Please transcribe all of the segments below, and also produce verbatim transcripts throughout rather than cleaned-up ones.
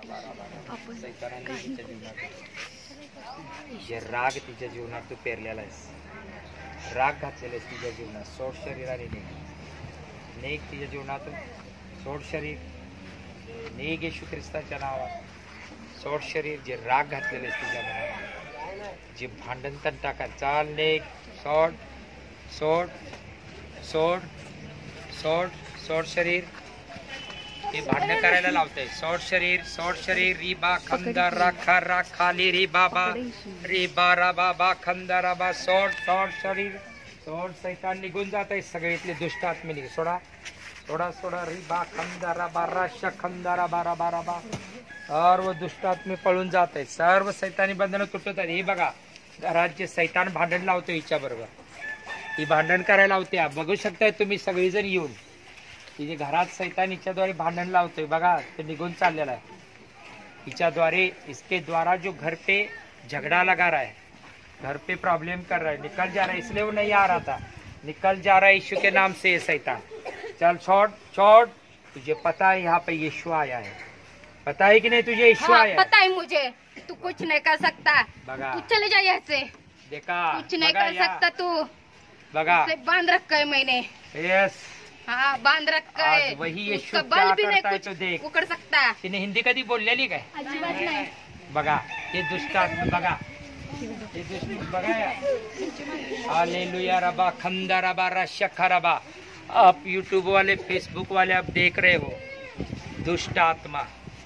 सैतानाने तिच्या जीवनात जे राग तिच्या जीवनात तू पेरलेला आहेस, राग घातलेला आहेस तिच्या जीवनात, सोड शरीराने निघ, निघ तिच्या जीवनातून, सोड शरीर, निघ येशू ख्रिस्ताच्या नावात, सोड शरीर, जे राग घातलेले आहेस तिच्या मनात, जे भांडण तण टाका, चाल निघ, सोड सोड सोड सोड सोड शरीर, हे भांडण करायला लावतंय, सोड शरीर, सोड शरीर, री बा खंदा राखा राखा ली री बाबा री बारा बाबा खंदा राबा, सोड सोड शरीर, सोड, सैतान निघून जात आहे, सगळे इथले दुष्ट आत्मे निघ, सोडा सोडा सोडा, री बा खंदा राबा राशा खंदा राबा राबा राबा, सर्व दुष्ट आत्मे पळून जात आहेत, सर्व सैतानी बंधनं तुटत आहेत. हे बघा घरात जे सैतान भांडण लावतो हिच्या बरोबर, ही भांडण करायला लावते, बघू शकताय तुम्ही सगळीजण येऊन, तिचे घरात सैतान हिच्याद्वारे भांडण लावतोय, बघा ते निघून चाललेला आहे हिच्याद्वारे, इसके द्वारा जो घर पे झगड़ा लगा रहा है, घर पे प्रॉब्लम कर रहा है, निकल जा रहा है, इसलिए वो नहीं आ रहा था, निकल जा रहा है यीशु के नाम से ये सैतान, चल छोड़ छोड़, तुझे पता है यहाँ पे यीशु आया है, पता है कि नहीं तुझे यीशु हाँ, आया है? पता है मुझे, तू कुछ नहीं कर सकता, बगा तू चले जा यहाँ से, देखा कुछ नहीं कर सकता तू, बगा उसे बांध रखा है मैंने, यस, हाँ बांध रखा है, आज वही यीशु उसका क्या बल भी नहीं करता है कुछ तो देख, उकड़ सकता. तिने हिंदी कधी बोललेली काय? अजिबात नाही. बघा हे दुष्ट आत्मा, बघा हे दुष्ट, बघा हालेलुया रबा खंदा रबा रशखा रबा, आप यूट्यूब वाले फेसबुक वाले आप देख रहे हो, दुष्ट आत्मा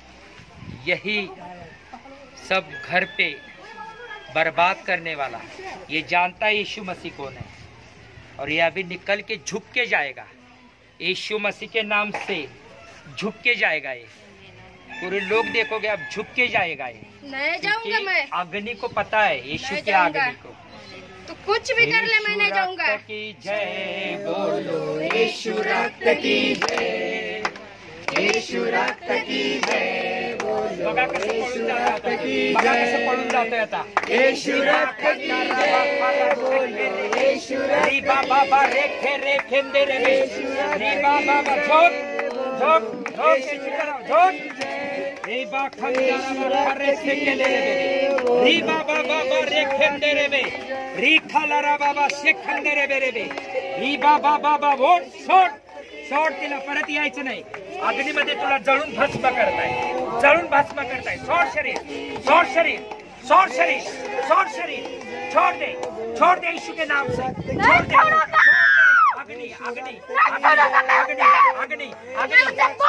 यही सब घर पे बर्बाद करने वाला, ये जानता है यीशु मसीह कौन है, और ये अभी निकल के झुक के जाएगा, यीशु मसीह के नाम से झुक के जाएगा, ये पूरे लोग देखोगे अब झुक के जाएगा ये, नहीं जाऊंगा मैं, अग्नि को पता है यीशु नहीं के जाऊंगा। अग्नि को, तू कुछ भी कर ले मैं नहीं जाऊंगा. रक्त की जय बोलो, यीशु रक्त की जय, यीशु रक्त की जय बोलो, बघा कसं पळून जातं, बघा कसं पळून जातंय आता, यीशु रक्त की जय बोलो, यीशु री बाबा बा रेखे रेखे दे रे, री बाबा बा झोक झोक झोक झोक, री बा खंदा बा रेखे के दे रे, री बाबा बाबा रेखे दे रे, री खाला बाबा शेखंदे रे रे, री बाबा बाबा वोट सोड सोड, तिला परत यायचं नाही, अग्नीमध्ये तुला जळून भस्म करताय, जळून भस्म करताय, सोड शरीर, सोड शरीर, सोड शरीर, सोड शरीर, छोड़ दे, छोड़ दे यीशु के नाम से, छोड़ दे, अग्नि अग्नि अग्नि अग्नि अग्नि अग्नि अग्नि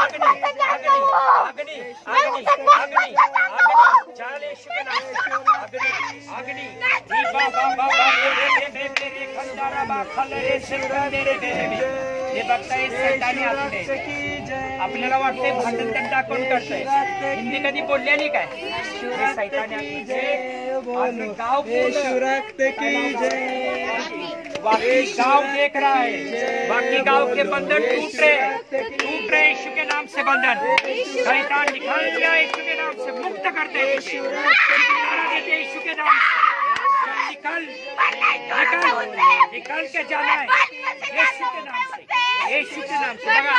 अग्नि अग्नि अग्नि, चल यीशु के नाम से, अग्नि अग्नि, री बाबा बाबा रे रे रे रे खंदा रबा खले रे शेखंदे रे रे, हे बघताय सैतानी आत्मे, आपल्याला वाटते भांडण तंटा कोण करतंय, हिंदी कधी बोललेली काय, हे सैतानी आत्मे, गाँव रक्त की जय, बाकी गाँव देख रहा है, बाकी गाँव के बंधन टूट रहे टूट रहे यीशु के नाम से, बंधन शैतान निकाल दिया यीशु के नाम से, मुक्त करते यीशु के नाम से, निकल निकल निकल के जाना है यीशु के नाम से, यीशु के नाम से, बघा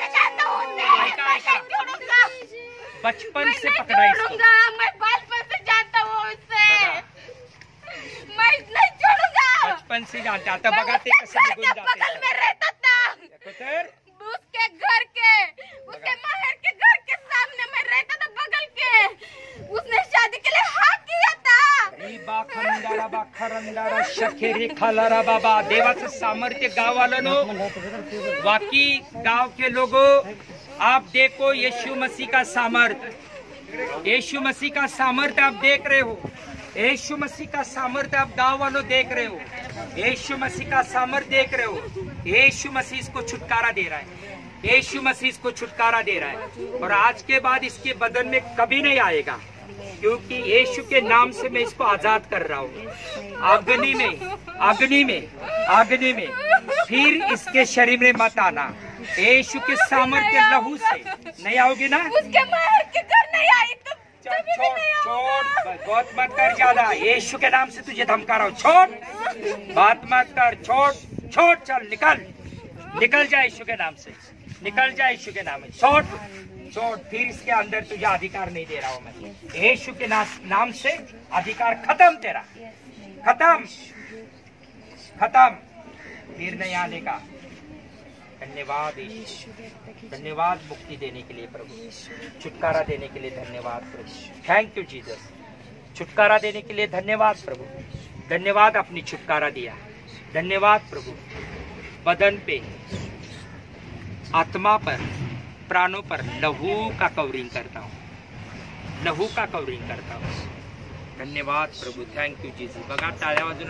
बचपन से पकड़ा इसको, मैं बचपन से जानता हूँ उससे, मैं नहीं छोड़ूंगा, बचपन से जानते, आता बघा ते कसं निघून जाते, बगल में रहता था, उसके घर के, उसके महर के घर के सामने में रहता था, बगल के, उसने शादी के लिए हाँ किया था, रीबा खंडारा बा खरंडारा शखेरी खालारा बाबा, देवाचं सामर्थ्य गाववालों, बाकी गांव के लोगों, आप देखो यीशु मसीह का सामर्थ्य, यीशु मसीह का सामर्थ्य आप देख रहे हो, यीशु मसीह का सामर्थ्य आप गांव वालों देख रहे हो, यीशु मसीह का सामर्थ्य देख रहे हो, यीशु मसीह इसको छुटकारा दे रहा है, यीशु मसीह इसको छुटकारा दे रहा है, और आज के बाद इसके बदन में कभी नहीं आएगा, क्योंकि यीशु के नाम से मैं इसको आजाद कर रहा हूँ, अग्नि में अग्नि में अग्नि में, फिर इसके शरीर में मत आना, यीशु के सामर्थ्य लहू से नहीं आओगी ना, उसके महर के घर नहीं आई तो छोड़ छोड़, बहुत मत कर ज्यादा, यीशु के नाम से तुझे धमका रहा हूँ, छोड़ बात मत कर, छोड़ छोड़, चल निकल निकल जा यीशु के नाम से, निकल जा यीशु के नाम से, छोड़ छोड़, फिर इसके अंदर तुझे अधिकार नहीं दे रहा हूँ मैं। यीशु के ना- नाम से अधिकार खत्म तेरा, खत्म खत्म, फिर नहीं आने का। धन्यवाद यीशु, धन्यवाद मुक्ति देने के लिए प्रभु, छुटकारा देने के लिए धन्यवाद प्रभु। थैंक यू जीसस, छुटकारा देने के लिए धन्यवाद प्रभु, धन्यवाद अपनी छुटकारा दिया, धन्यवाद प्रभु। बदन पे, आत्मा पर, प्राणों पर लहू का कवरिंग करता हूँ, लहू का कवरिंग करता हूँ। धन्यवाद प्रभू, थँक यू जीसस। बघा टाळ्या वाजून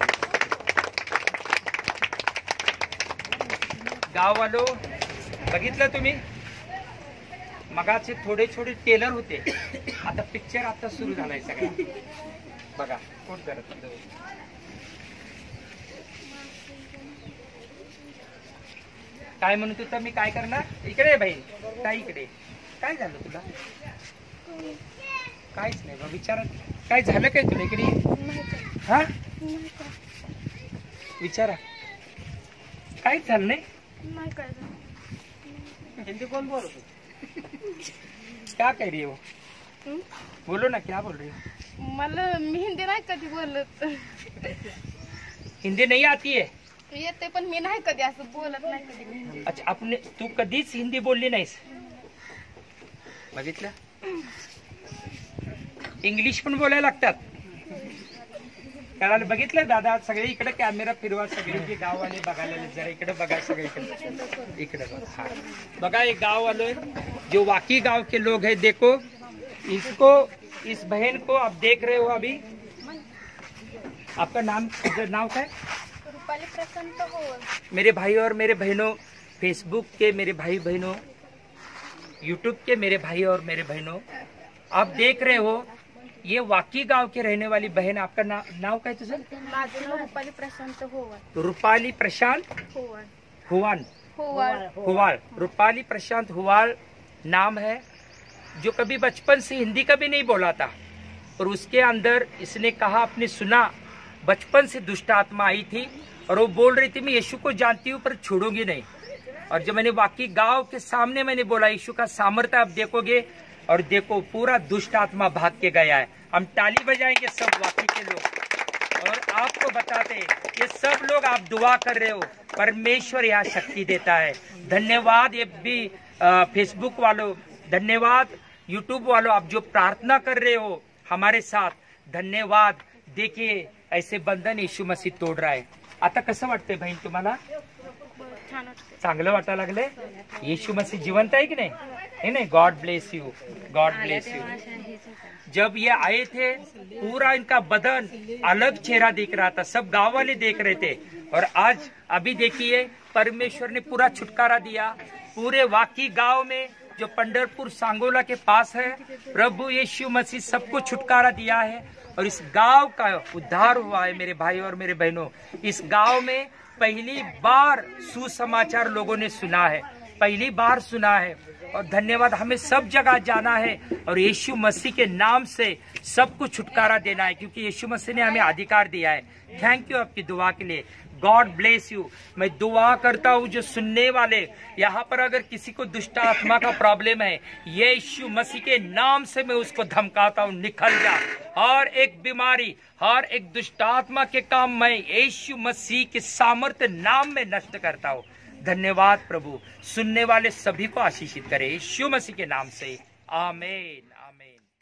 गाववालो बघितलं तुम्ही, मगाचे थोडे थोडे टेलर होते, आता पिक्चर आता सुरू झालाय सगळा। बघा कोण करत होतं? काय म्हणत होता मी, काय करणार? इकडे बाई, काय इकडे, काय झालं तुला? काहीच नाही बा, विचारत काय झालं काय तुला? इकडे हा विचारा, काहीच झालं नाही? हिंदी कौन बोल रही? क्या कह रही हो? बोलो ना, क्या बोल रही हो? मला मी हिंदी नाही कधी बोलत, हिंदी नहीं आती है? येते पण मी नाही कधी असं बोलत नाही कधी। अच्छा, आपने तू कधीच हिंदी बोलली नाहीस? बघितलं, इंग्लिश पण बोलायला लागतात, कळालं? बघितलं दादा, सगळे इकडे कॅमेरा फिरवा, सगळे जे गाववाले बघायला जरा इकडे बघा, सगळे इकडे इकडे बघा। हाँ, बघा एक गाँव वाले जो वाकई गांव के लोग हैं, देखो इसको, इस बहन को आप देख रहे हो अभी। आपका नाम, नाम क्या है? रुपाली प्रसन्न हो। मेरे भाई और मेरे बहनों, फेसबुक के मेरे भाई बहनों, यूट्यूब के मेरे भाई और मेरे बहनों, आप देख रहे हो ये वाकई गांव के रहने वाली बहन। आपका ना, नाम क्या है तुझे? माझं नाव रुपाली प्रशांत होवाल। रूपाली प्रशांत होवाल हुआन होवाल हुआल, रूपाली प्रशांत हुआल नाम है, जो कभी बचपन से हिंदी कभी नहीं बोला था, और उसके अंदर इसने कहा, आपने सुना, बचपन से दुष्ट आत्मा आई थी और वो बोल रही थी मैं यीशु को जानती हूँ पर छोड़ूंगी नहीं। और जब मैंने वाकई गांव के सामने मैंने बोला यीशु का सामर्थ्य आप देखोगे, और देखो पूरा दुष्ट आत्मा भाग के गया है। हम ताली बजाएंगे सब वाकई के लोग, और आपको बताते ये सब लोग आप दुआ कर रहे हो, परमेश्वर यहाँ शक्ति देता है। धन्यवाद ये भी फेसबुक वालों, धन्यवाद यूट्यूब वालों, आप जो प्रार्थना कर रहे हो हमारे साथ, धन्यवाद। देखिए ऐसे बंधन यीशु मसीह तोड़ रहा है। आता कसं वाटतंय बहीण तुम्हाला? छान वाटते। चांगलं वाटायला लागले? यीशु मसीह जिवंत है कि नहीं? है नहीं? God bless you, God bless you. जब ये आए थे पूरा इनका बदन अलग चेहरा दिख रहा था, सब गांव वाले देख रहे थे, और आज अभी देखिए परमेश्वर ने पूरा छुटकारा दिया पूरे वाकई गांव में जो पंढरपुर सांगोला के पास है। प्रभु यीशु मसीह सबको छुटकारा दिया है और इस गांव का उद्धार हुआ है। मेरे भाई और मेरे बहनों, इस गांव में पहली बार सुसमाचार लोगों ने सुना है, पहली बार सुना है, और धन्यवाद। हमें सब जगह जाना है और यीशु मसीह के नाम से सबको छुटकारा देना है, क्योंकि यीशु मसीह ने हमें अधिकार दिया है। थैंक यू आपकी दुआ के लिए, गॉड ब्लेस यू। मैं दुआ करता हूँ जो सुनने वाले यहाँ पर अगर किसी को दुष्ट आत्मा का प्रॉब्लम है, यीशु मसीह के नाम से मैं उसको धमकाता हूँ, निकल जा। और एक बीमारी, हर एक दुष्ट आत्मा के काम मैं यीशु मसीह के सामर्थ्य नाम में नष्ट करता हूँ। धन्यवाद प्रभु, सुनने वाले सभी को आशीषित करे यीशु मसीह के नाम से, आमीन आमीन।